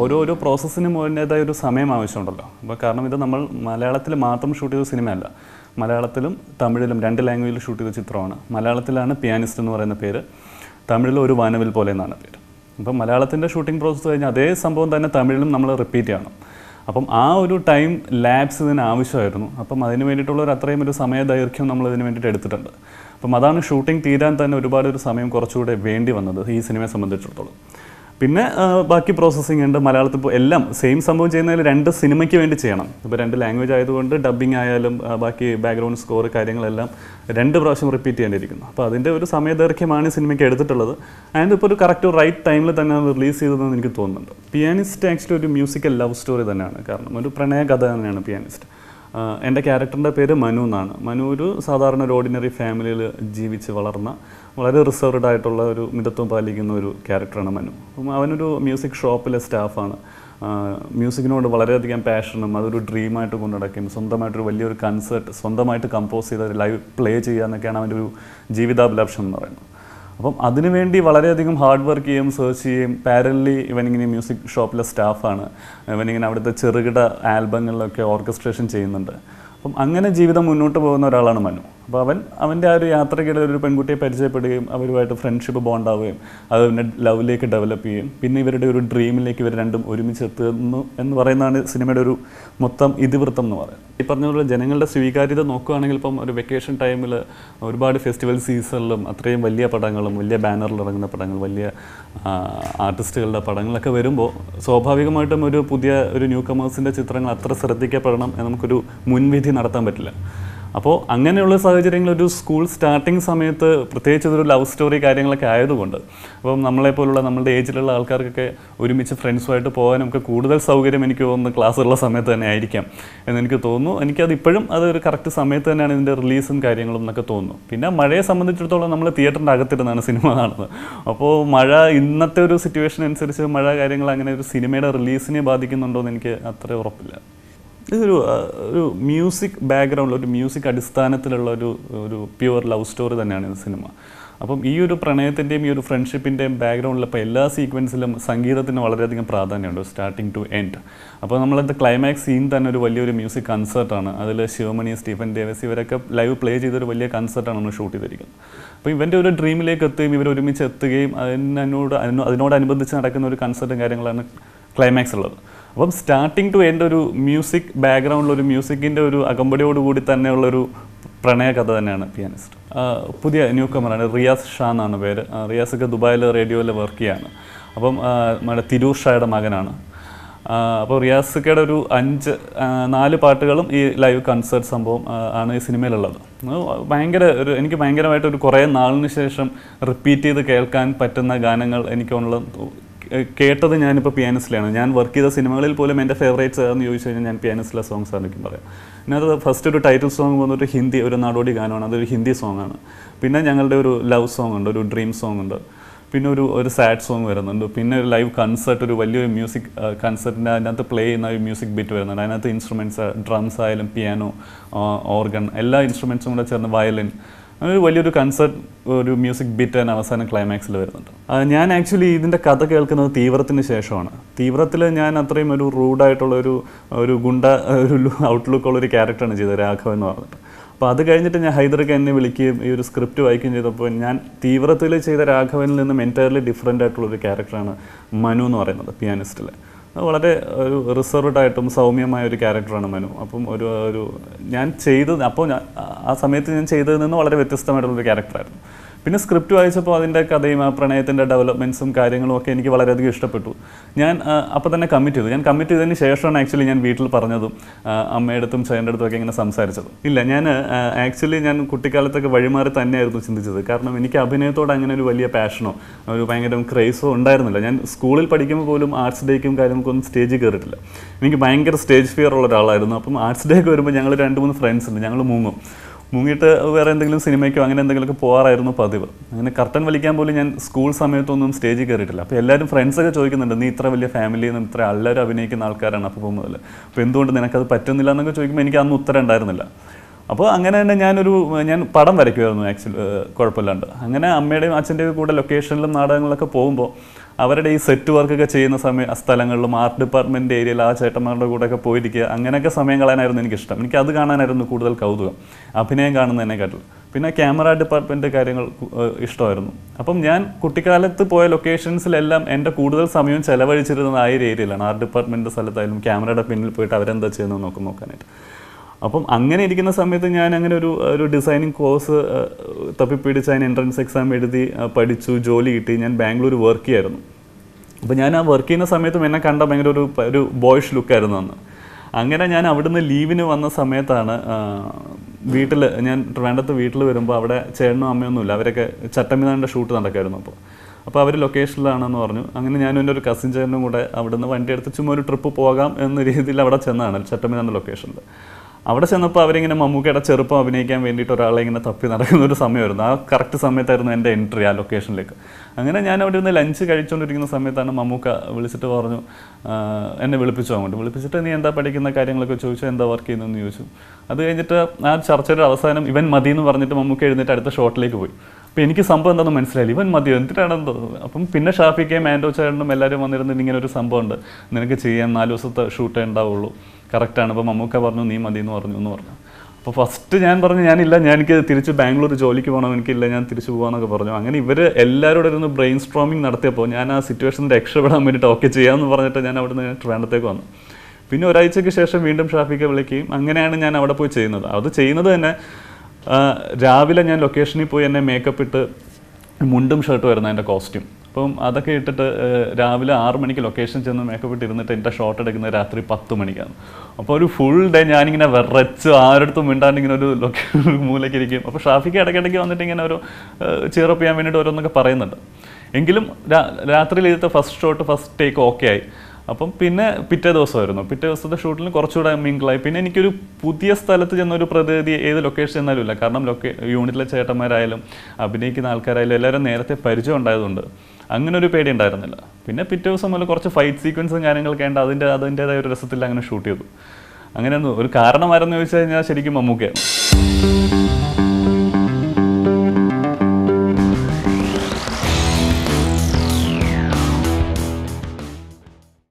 ഓരോ പ്രോസസ്സിനും അതിൻ്റേതായ ഒരു സമയം ആവശ്യമുണ്ടല്ലോ. അപ്പോൾ കാരണം ഇത് നമ്മൾ മലയാളത്തിൽ മാത്രം ഷൂട്ട് ചെയ്ത സിനിമയല്ല, മലയാളത്തിലും തമിഴിലും 2 ലാംഗ്വേജിൽ ഷൂട്ട് ചെയ്ത ചിത്രമാണ്. മലയാളത്തിലാണ് പിയാനിസ്റ്റ് എന്ന് പറയുന്ന പേര്, തമിഴിൽ ഒരു വാനവിൽ പോലെ എന്നാണ് പേര്. അപ്പം മലയാളത്തിൻ്റെ ഷൂട്ടിംഗ് പ്രോസസ്സ് കഴിഞ്ഞാൽ അതേ സംഭവം തന്നെ തമിഴിലും നമ്മൾ റിപ്പീറ്റ് ചെയ്യണം. അപ്പം ആ ഒരു ടൈം ലാബ്സ് ഇതിന് ആവശ്യമായിരുന്നു. അപ്പം അതിന് വേണ്ടിയിട്ടുള്ള അത്രയും ഒരു സമയദൈർഘ്യം നമ്മൾ ഇതിന് വേണ്ടിയിട്ട് എടുത്തിട്ടുണ്ട്. അപ്പം അതാണ് ഷൂട്ടിംഗ് തീരാൻ തന്നെ ഒരുപാട് ഒരു സമയം കുറച്ചുകൂടെ വേണ്ടി വന്നത് ഈ സിനിമയെ സംബന്ധിച്ചിടത്തോളം. പിന്നെ ബാക്കി പ്രോസസ്സിംഗ് ഉണ്ട്. മലയാളത്തിൽ ഇപ്പോൾ എല്ലാം സെയിം സംഭവം ചെയ്യുന്നതിൽ 2 സിനിമയ്ക്ക് വേണ്ടി ചെയ്യണം. ഇപ്പോൾ 2 ലാംഗ്വേജ് ആയതുകൊണ്ട് ഡബ്ബിംഗ് ആയാലും ബാക്കി ബാക്ക്ഗ്രൗണ്ട് സ്കോർ കാര്യങ്ങളെല്ലാം 2 പ്രാവശ്യം റിപ്പീറ്റ് ചെയ്യേണ്ടിയിരിക്കുന്നു. അപ്പോൾ അതിൻ്റെ ഒരു സമയദൈർഘ്യമാണ് ഈ സിനിമയ്ക്ക് എടുത്തിട്ടുള്ളത്. ആൻഡ് ഇപ്പോൾ ഒരു കറക്റ്റ് റൈറ്റ് ടൈമിൽ തന്നെ റിലീസ് ചെയ്തതെന്ന് എനിക്ക് തോന്നുന്നുണ്ട്. പിയാനിസ്റ്റ് ആക്ച്വലി ഒരു മ്യൂസിക്കൽ ലവ് സ്റ്റോറി തന്നെയാണ്. കാരണം ഒരു പ്രണയ കഥ തന്നെയാണ് പിയാനിസ്റ്റ്. എൻ്റെ ക്യാരക്ടറിൻ്റെ പേര് മനു എന്നാണ്. മനു ഒരു സാധാരണ ഒരു ഓർഡിനറി ഫാമിലിയിൽ ജീവിച്ച് വളർന്ന വളരെ റിസർവ്ഡ് ആയിട്ടുള്ള ഒരു മിതത്വം പാലിക്കുന്ന ഒരു ക്യാരക്ടറാണ് മനു. അപ്പം അവനൊരു മ്യൂസിക് ഷോപ്പിലെ സ്റ്റാഫാണ്. മ്യൂസിക്കിനോട് വളരെയധികം പാഷനും അതൊരു ഡ്രീമായിട്ട് കൊണ്ടു നടക്കുകയും സ്വന്തമായിട്ടൊരു വലിയൊരു കൺസേർട്ട് സ്വന്തമായിട്ട് കമ്പോസ് ചെയ്ത് ലൈവ് പ്ലേ ചെയ്യുക എന്നൊക്കെയാണ് അവൻ്റെ ഒരു ജീവിതാഭിലാഷം എന്ന് പറയുന്നത്. അപ്പം അതിനുവേണ്ടി വളരെയധികം ഹാർഡ് വർക്ക് ചെയ്യും, സെർച്ച് ചെയ്യും. പാരലി ഇവനിങ്ങനെ മ്യൂസിക് ഷോപ്പിലെ സ്റ്റാഫാണ്. ഇവനിങ്ങനെ അവിടുത്തെ ചെറുകിട ആൽബങ്ങളിലൊക്കെ ഓർക്കസ്ട്രേഷൻ ചെയ്യുന്നുണ്ട്. അപ്പം അങ്ങനെ ജീവിതം മുന്നോട്ട് പോകുന്ന ഒരാളാണ് മനു. അപ്പോൾ അവൻ്റെ ആ ഒരു യാത്രയ്ക്കിടെ ഒരു പെൺകുട്ടിയെ പരിചയപ്പെടുകയും അവരുമായിട്ട് ഫ്രണ്ട്ഷിപ്പ് ബോണ്ടാവുകയും അത് പിന്നെ ലവിലേക്ക് ഡെവലപ്പ് ചെയ്യും. പിന്നെ ഇവരുടെ ഒരു ഡ്രീമിലേക്ക് ഇവർ രണ്ടും ഒരുമിച്ച് എത്തുന്നു എന്ന് പറയുന്നതാണ് സിനിമയുടെ ഒരു മൊത്തം ഇതിവൃത്തം എന്ന് പറയുന്നത്. ഈ പറഞ്ഞതുപോലെ ജനങ്ങളുടെ സ്വീകാര്യത നോക്കുകയാണെങ്കിൽ ഇപ്പം ഒരു വെക്കേഷൻ ടൈമിൽ ഒരുപാട് ഫെസ്റ്റിവൽ സീസണിലും അത്രയും വലിയ പടങ്ങളും വലിയ ബാനറിൽ ഇറങ്ങുന്ന പടങ്ങൾ വലിയ ആർട്ടിസ്റ്റുകളുടെ പടങ്ങളൊക്കെ വരുമ്പോൾ സ്വാഭാവികമായിട്ടും ഒരു പുതിയ ഒരു ന്യൂ കമേഴ്സിൻ്റെ ചിത്രങ്ങൾ അത്ര ശ്രദ്ധിക്കപ്പെടണം എന്ന് നമുക്കൊരു മുൻവിധി നടത്താൻ പറ്റില്ല. അപ്പോൾ അങ്ങനെയുള്ള സാഹചര്യങ്ങളിൽ ഒരു സ്കൂൾ സ്റ്റാർട്ടിങ് സമയത്ത് പ്രത്യേകിച്ച് ഇതൊരു ലവ് സ്റ്റോറി കാര്യങ്ങളൊക്കെ ആയതുകൊണ്ട് അപ്പം നമ്മളെപ്പോലുള്ള നമ്മളുടെ ഏജിലുള്ള ആൾക്കാർക്കൊക്കെ ഒരുമിച്ച് ഫ്രണ്ട്സുമായിട്ട് പോകാനൊക്കെ കൂടുതൽ സൗകര്യം എനിക്ക് തോന്നുന്നു ക്ലാസ്സുള്ള സമയത്ത് തന്നെ ആയിരിക്കാം എന്നെനിക്ക് തോന്നുന്നു. എനിക്കത് ഇപ്പോഴും അതൊരു കറക്റ്റ് സമയത്ത് തന്നെയാണ് ഇതിൻ്റെ റിലീസും കാര്യങ്ങളും എന്നൊക്കെ തോന്നുന്നു. പിന്നെ മഴയെ സംബന്ധിച്ചിടത്തോളം നമ്മൾ തിയേറ്ററിൻ്റെ അകത്തിരുന്നാണ് സിനിമ കാണുന്നത്. അപ്പോൾ മഴ ഇന്നത്തെ ഒരു സിറ്റുവേഷൻ അനുസരിച്ച് മഴ കാര്യങ്ങൾ അങ്ങനെ ഒരു സിനിമയുടെ റിലീസിനെ ബാധിക്കുന്നുണ്ടോ എന്ന് എനിക്ക് അത്ര ഉറപ്പില്ല. ഇതൊരു മ്യൂസിക് ബാക്ക്ഗ്രൗണ്ടിൽ ഒരു മ്യൂസിക് അടിസ്ഥാനത്തിലുള്ള ഒരു പ്യുവർ ലവ് സ്റ്റോറി തന്നെയാണ് ഈ സിനിമ. അപ്പം ഈ ഒരു പ്രണയത്തിൻ്റെയും ഈ ഒരു ഫ്രണ്ട്ഷിപ്പിൻ്റെയും ബാക്ക്ഗ്രൗണ്ടിൽ ഇപ്പോൾ എല്ലാ സീക്വൻസിലും സംഗീതത്തിന് വളരെയധികം പ്രാധാന്യമുണ്ട് സ്റ്റാർട്ടിങ് ടു എൻഡ്. അപ്പോൾ നമ്മളത് ക്ലൈമാക്സ് സീൻ തന്നെ ഒരു വലിയൊരു മ്യൂസിക് കൺസേർട്ടാണ്. അതിൽ ശിവമണി, സ്റ്റീഫൻ ഡേവിസ് ഇവരൊക്കെ ലൈവ് പ്ലേ ചെയ്തൊരു വലിയ കൺസേർട്ടാണ് നമ്മൾ ഷൂട്ട് ചെയ്തിരിക്കുന്നത്. അപ്പോൾ ഇവൻ്റെ ഒരു ഡ്രീമിലേക്ക് എത്തുകയും ഇവർ ഒരുമിച്ച് എത്തുകയും അതിനോടനുബന്ധിച്ച് നടക്കുന്ന ഒരു കൺസേർട്ടും കാര്യങ്ങളാണ് ക്ലൈമാക്സ് ഉള്ളത്. അപ്പം സ്റ്റാർട്ടിങ് ടു എൻഡ് ഒരു മ്യൂസിക് ബാക്ക്ഗ്രൗണ്ടിൽ ഒരു മ്യൂസിക്കിൻ്റെ ഒരു അകമ്പടിയോടുകൂടി തന്നെയുള്ളൊരു പ്രണയ കഥ തന്നെയാണ് പിയാനിസ്റ്റ്. പുതിയ ന്യൂ കമറാണ്, റിയാസ് ഷാ എന്നാണ് പേര്. റിയാസൊക്കെ ദുബായിൽ റേഡിയോയിൽ വർക്ക് ചെയ്യാണ്. അപ്പം നമ്മുടെ തിരൂർ ഷായുടെ മകനാണ്. അപ്പോൾ റിയാസക്കയുടെ ഒരു 4 പാട്ടുകളും ഈ ലൈവ് കൺസേർട്ട് സംഭവം ആണ് ഈ സിനിമയിലുള്ളത്. എനിക്ക് ഭയങ്കരമായിട്ടൊരു കുറേ നാളിന് ശേഷം റിപ്പീറ്റ് ചെയ്ത് കേൾക്കാൻ പറ്റുന്ന ഗാനങ്ങൾ എനിക്കുള്ള കേട്ടത് ഞാനിപ്പോൾ പിയാനിസ്റ്റിലാണ്. ഞാൻ വർക്ക് ചെയ്ത സിനിമകളിൽ പോലും എൻ്റെ ഫേവറേറ്റ്സ് ഏതെന്ന് ചോദിച്ചു കഴിഞ്ഞാൽ ഞാൻ പിയാനിസ്റ്റിലെ സോങ്സ് ആയിരിക്കും പറയാം. ഇതിനകത്ത് ഫസ്റ്റ് ഒരു ടൈറ്റിൽ സോങ് വന്നിട്ട് ഹിന്ദി ഒരു നാടോടി ഗാനമാണ്, അതൊരു ഹിന്ദി സോങ്ങാണ്. പിന്നെ ഞങ്ങളുടെ ഒരു ലവ് സോങ് ഉണ്ട്, ഒരു ഡ്രീം സോങ് ഉണ്ട്. പിന്നെ ഒരു സാഡ് സോങ് വരുന്നുണ്ട്. പിന്നെ ഒരു ലൈവ് കൺസേർട്ട്, ഒരു വലിയൊരു മ്യൂസിക് കൺസേർട്ടിൻ്റെ അതിനകത്ത് പ്ലേ ചെയ്യുന്ന ഒരു മ്യൂസിക് ബിറ്റ് വരുന്നുണ്ട്. അതിനകത്ത് ഇൻസ്ട്രുമെൻറ്റ്സ് ഡ്രംസ് ആയാലും പിയാനോ, ഓർഗൺ എല്ലാ ഇൻസ്ട്രുമെൻറ്റ്സും കൂടെ ചേർന്ന് വയലിൻ ഒരു വലിയൊരു കൺസേർട്ട് ഒരു മ്യൂസിക് ബിറ്റ് തന്നെ അവസാനം ക്ലൈമാക്സിൽ വരുന്നുണ്ട്. ഞാൻ ആക്ച്വലി ഇതിൻ്റെ കഥ കേൾക്കുന്നത് തീവ്രത്തിന് ശേഷമാണ്. തീവ്രത്തിൽ ഞാൻ അത്രയും ഒരു റൂഡായിട്ടുള്ള ഒരു ഗുണ്ട ഒരു ഔട്ട്ലുക്കുള്ളൊരു ക്യാരക്ടറാണ് ചെയ്തത്, രാഘവൻ എന്ന് പറഞ്ഞിട്ട്. അപ്പോൾ അത് കഴിഞ്ഞിട്ട് ഞാൻ ഹൈദർക്ക് എന്നെ വിളിക്കുകയും ഈ ഒരു സ്ക്രിപ്റ്റ് വായിക്കുകയും ചെയ്തപ്പോൾ ഞാൻ തീവ്രത്തിൽ ചെയ്ത രാഘവനിൽ നിന്നും എൻറ്റയർലി ഡിഫറെൻ്റ് ആയിട്ടുള്ളൊരു ക്യാരക്ടറാണ് മനു എന്ന് പറയുന്നത് പിയാനിസ്റ്റിൽ. വളരെ ഒരു റിസർവ്ഡ് ആയിട്ടും സൗമ്യമായ ഒരു ക്യാരക്ടറാണ് മനു. അപ്പം ഞാൻ ചെയ്തത് ആ സമയത്ത് ഞാൻ ചെയ്തതിൽ നിന്ന് വളരെ വ്യത്യസ്തമായിട്ടുള്ളൊരു ക്യാരക്ടറായിരുന്നു. പിന്നെ സ്ക്രിപ്റ്റ് വായിച്ചപ്പോൾ അതിൻ്റെ കഥയും ആ പ്രണയത്തിൻ്റെ ഡെവലപ്മെൻറ്റ്സും കാര്യങ്ങളും ഒക്കെ എനിക്ക് വളരെയധികം ഇഷ്ടപ്പെട്ടു. ഞാൻ അപ്പോൾ തന്നെ കമ്മിറ്റ് ചെയ്തു. ഞാൻ കമ്മിറ്റ് ചെയ്തതിന് ശേഷമാണ് ആക്ച്വലി ഞാൻ വീട്ടിൽ പറഞ്ഞതും അമ്മയടുത്തും ചേട്ടൻ്റെ അടുത്തും ഒക്കെ ഇങ്ങനെ സംസാരിച്ചത്. ഇല്ല, ഞാൻ കുട്ടിക്കാലത്തൊക്കെ വഴിമാറി തന്നെയായിരുന്നു ചിന്തിച്ചത്. കാരണം എനിക്ക് അഭിനയത്തോട് അങ്ങനെ ഒരു വലിയ പാഷനോ ഒരു ഭയങ്കര ക്രേസോ ഉണ്ടായിരുന്നില്ല. ഞാൻ സ്കൂളിൽ പഠിക്കുമ്പോൾ പോലും ആർട്സ് ഡേക്കും കാര്യങ്ങൾക്കൊന്നും സ്റ്റേജിൽ കയറിയിട്ടില്ല. എനിക്ക് ഭയങ്കര സ്റ്റേജ് ഫിയർ ഉള്ള ഒരാളായിരുന്നു. അപ്പം ആർട്സ് ഡേക്ക് വരുമ്പോൾ ഞങ്ങൾ 2-3 ഫ്രണ്ട്സ് ഉണ്ട്, ഞങ്ങൾ മുങ്ങിയിട്ട് വേറെ എന്തെങ്കിലും സിനിമയ്ക്കോ അങ്ങനെ എന്തെങ്കിലുമൊക്കെ പോകാറായിരുന്നു പതിവ്. അങ്ങനെ കർട്ടൻ വലിക്കാൻ പോലും ഞാൻ സ്കൂൾ സമയത്തൊന്നും സ്റ്റേജിൽ കയറിയിട്ടില്ല. അപ്പോൾ എല്ലാവരും ഫ്രണ്ട്സൊക്കെ ചോദിക്കുന്നുണ്ട്, നീ ഇത്ര വലിയ ഫാമിലിയിൽ നിന്ന് ഇത്ര എല്ലാവരും അഭിനയിക്കുന്ന ആൾക്കാരാണ് അപ്പോൾ മുതൽ, അപ്പോൾ എന്തുകൊണ്ട് നിനക്കത് പറ്റുന്നില്ല എന്നൊക്കെ ചോദിക്കുമ്പോൾ എനിക്ക് അന്ന് ഉത്തരം ഉണ്ടായിരുന്നില്ല. അപ്പോൾ അങ്ങനെ തന്നെ ഞാൻ പടം വരയ്ക്കുമായിരുന്നു ആക്ച്വലി കുഴപ്പമില്ലാണ്ട്. അങ്ങനെ അമ്മയുടെയും അച്ഛൻ്റെയും കൂടെ ലൊക്കേഷനിലും നാടകങ്ങളിലൊക്കെ പോകുമ്പോൾ അവരുടെ ഈ സെറ്റ് വർക്കൊക്കെ ചെയ്യുന്ന സ്ഥലങ്ങളിലും ആർട്ട് ഡിപ്പാർട്ട്മെൻറ്റ് ഏരിയയിൽ ആ ചേട്ടന്മാരുടെ കൂടെയൊക്കെ പോയിരിക്കുക, അങ്ങനെയൊക്കെ സമയം കളയാനായിരുന്നു എനിക്കിഷ്ടം. എനിക്ക് അത് കാണാനായിരുന്നു കൂടുതൽ കൗതുകം, അഭിനയം കാണുന്നതിനെക്കാട്ടിൽ. പിന്നെ ക്യാമറ ഡിപ്പാർട്ട്മെൻറ്റ് കാര്യങ്ങൾ ഇഷ്ടമായിരുന്നു. അപ്പം ഞാൻ കുട്ടിക്കാലത്ത് പോയ ലൊക്കേഷൻസിലെല്ലാം എൻ്റെ കൂടുതൽ സമയം ചിലവഴിച്ചിരുന്നത് ആ ഒരു ഏരിയയിലാണ്. ആർട്ട് ഡിപ്പാർട്ട്മെൻറ്റ് സ്ഥലത്തായാലും ക്യാമറയുടെ പിന്നിൽ പോയിട്ട് അവരെന്താ ചെയ്യുന്നത് നോക്കാനായിട്ട്. അപ്പം അങ്ങനെ ഇരിക്കുന്ന സമയത്ത് ഞാൻ അങ്ങനെ ഒരു ഡിസൈനിങ് കോഴ്സ് തപ്പിപ്പിടിച്ച് അതിന് എൻട്രൻസ് എക്സാം എഴുതി പഠിച്ചു, ജോലി കിട്ടി. ഞാൻ ബാംഗ്ലൂർ വർക്ക് ചെയ്യായിരുന്നു. അപ്പോൾ ഞാൻ ആ വർക്ക് ചെയ്യുന്ന സമയത്തും എന്നെ കണ്ട ഭയങ്കര ഒരു ബോയ്ഷ് ലുക്കായിരുന്നു അന്ന്. അങ്ങനെ ഞാൻ അവിടുന്ന് ലീവിന് വന്ന സമയത്താണ് ഞാൻ ട്രിവാൻഡ്രത്ത് വീട്ടിൽ വരുമ്പോൾ അവിടെ ചേട്ടനും അമ്മയൊന്നുമില്ല, അവരൊക്കെ ചട്ടമ്പിനാടിൻ്റെ ഷൂട്ട് നടക്കായിരുന്നു. അപ്പോൾ അവർ ലൊക്കേഷനിലാണെന്ന് പറഞ്ഞു. അങ്ങനെ ഞാനും എൻ്റെ ഒരു കസിൻ ചേട്ടനും കൂടെ അവിടുന്ന് വണ്ടി എടുത്ത് ചുമ്മാ ഒരു ട്രിപ്പ് പോകാം എന്ന രീതിയിൽ അവിടെ ചെന്നതാണ് ചട്ടമ്പിനാടിൻ്റെ ലൊക്കേഷനിൽ. അവിടെ ചെന്നപ്പോൾ അവരിങ്ങനെ മമ്മൂക്കയുടെ ചെറുപ്പം അഭിനയിക്കാൻ വേണ്ടിയിട്ട് ഒരാളെ ഇങ്ങനെ തപ്പി നടക്കുന്ന ഒരു സമയമായിരുന്നു. ആ കറക്റ്റ് സമയത്തായിരുന്നു എൻ്റെ എൻട്രി ആ ലൊക്കേഷനിലേക്ക്. അങ്ങനെ ഞാൻ അവിടെ നിന്ന് ലഞ്ച് കഴിച്ചുകൊണ്ടിരിക്കുന്ന സമയത്താണ് മമ്മൂക്ക വിളിച്ചിട്ട് പറഞ്ഞു, എന്നെ വിളിപ്പിച്ചു അങ്ങോട്ട്. വിളിപ്പിച്ചിട്ട് നീ എന്താ പഠിക്കുന്ന കാര്യങ്ങളൊക്കെ ചോദിച്ചു, എന്താ വർക്ക് ചെയ്യുന്നതെന്ന് ചോദിച്ചു. അത് കഴിഞ്ഞിട്ട് ആ ചർച്ചയുടെ അവസാനം ഇവൻ മതി എന്ന് പറഞ്ഞിട്ട് മമ്മൂക്ക എഴുന്നേറ്റ് അടുത്ത ഷോട്ടിലേക്ക് പോയി. അപ്പോൾ എനിക്ക് സംഭവം എന്താണെന്ന് മനസ്സിലായില്ല, ഇവൻ മതിയോ എന്തിനാണെന്ന് തോന്നുന്നു. അപ്പം പിന്നെ ഷാഫിക്കയും ആൻഡോ ചേട്ടനും എല്ലാവരും വന്നിരുന്നിട്ട് ഇങ്ങനെ ഒരു സംഭവമുണ്ട്, നിനക്ക് ചെയ്യാൻ 4 ദിവസത്തെ ഷൂട്ടേ ഉണ്ടാവുള്ളൂ, കറക്റ്റാണ്. അപ്പോൾ മമ്മൂക്ക പറഞ്ഞു നീ മതി എന്ന് പറഞ്ഞു. അപ്പോൾ ഫസ്റ്റ് ഞാൻ പറഞ്ഞു എനിക്ക് തിരിച്ച് ബാംഗ്ലൂർ ജോലിക്ക് പോകണം, എനിക്കില്ല, ഞാൻ തിരിച്ചു പോകാമെന്നൊക്കെ പറഞ്ഞു. അങ്ങനെ ഇവർ എല്ലാവരോടും ഇരുന്ന് ബ്രെയിൻ സ്ട്രോമിങ് നടത്തിയപ്പോൾ ഞാൻ ആ സിറ്റുവേഷനിൽ രക്ഷപ്പെടാൻ വേണ്ടിയിട്ട് ഓക്കെ ചെയ്യാമെന്ന് പറഞ്ഞിട്ട് ഞാൻ അവിടെ നിന്ന് ട്രിവാൻഡ്രത്തേക്ക് വന്നു. പിന്നെ ഒരാഴ്ചയ്ക്ക് ശേഷം വീണ്ടും ഷാഫിക്ക വിളിക്കുകയും അങ്ങനെയാണ് ഞാൻ അവിടെ പോയി ചെയ്യുന്നത്. അത് ചെയ്യുന്നത് തന്നെ രാവിലെ ഞാൻ ലൊക്കേഷനിൽ പോയി എന്നെ മേക്കപ്പ് ഇട്ട് മുണ്ടും ഷർട്ടും വരുന്ന എൻ്റെ കോസ്റ്റ്യൂം. അപ്പം അതൊക്കെ ഇട്ടിട്ട് രാവിലെ 6 മണിക്ക് ലൊക്കേഷൻ ചെന്ന് മേക്കപ്പ് ഇട്ട് ഇരുന്നിട്ട് എൻ്റെ ഷോട്ട് എടുക്കുന്നത് രാത്രി 10 മണിക്കാണ്. അപ്പോൾ ഒരു ഫുൾ ഡേ ഞാനിങ്ങനെ വിറച്ച് ആരടുത്തും മിണ്ടാണ്ട് ഇങ്ങനെ ഒരു മൂലയ്ക്ക് ഇരിക്കും. അപ്പോൾ ഷാഫിക്ക് ഇടയ്ക്കിടയ്ക്ക് വന്നിട്ട് ഇങ്ങനെ ഒരു ചിയറപ്പ് ചെയ്യാൻ വേണ്ടിയിട്ട് ഓരോന്നൊക്കെ പറയുന്നുണ്ട്. എങ്കിലും രാത്രിയിൽ ചെയ്ത first shot first take okay ആയി. അപ്പം പിന്നെ പിറ്റേ ദിവസത്തെ ഷൂട്ടിൽ കുറച്ചുകൂടെ മിങ്കിളായി. പിന്നെ എനിക്കൊരു പുതിയ സ്ഥലത്ത് ചെന്നൊരു പ്രതിനിധി ഏത് ലൊക്കേഷൻ ചെന്നാലും ഇല്ല. കാരണം യൂണിറ്റിലെ ചേട്ടന്മാരായാലും അഭിനയിക്കുന്ന ആൾക്കാരായാലും എല്ലാവരും നേരത്തെ പരിചയം ഉണ്ടായതുകൊണ്ട് അങ്ങനെ ഒരു പേടി ഉണ്ടായിരുന്നില്ല. പിന്നെ പിറ്റേ ദിവസം മുതൽ കുറച്ച് ഫൈറ്റ് സീക്വൻസും കാര്യങ്ങളൊക്കെ ഉണ്ട്, അതിൻ്റേതായ ഒരു രസത്തിൽ അങ്ങനെ ഷൂട്ട് ചെയ്തു. അങ്ങനെ ഒരു കാരണമാരെന്ന് ചോദിച്ചു കഴിഞ്ഞാൽ ശരിക്കും മമ്മൂക്കയാണ്.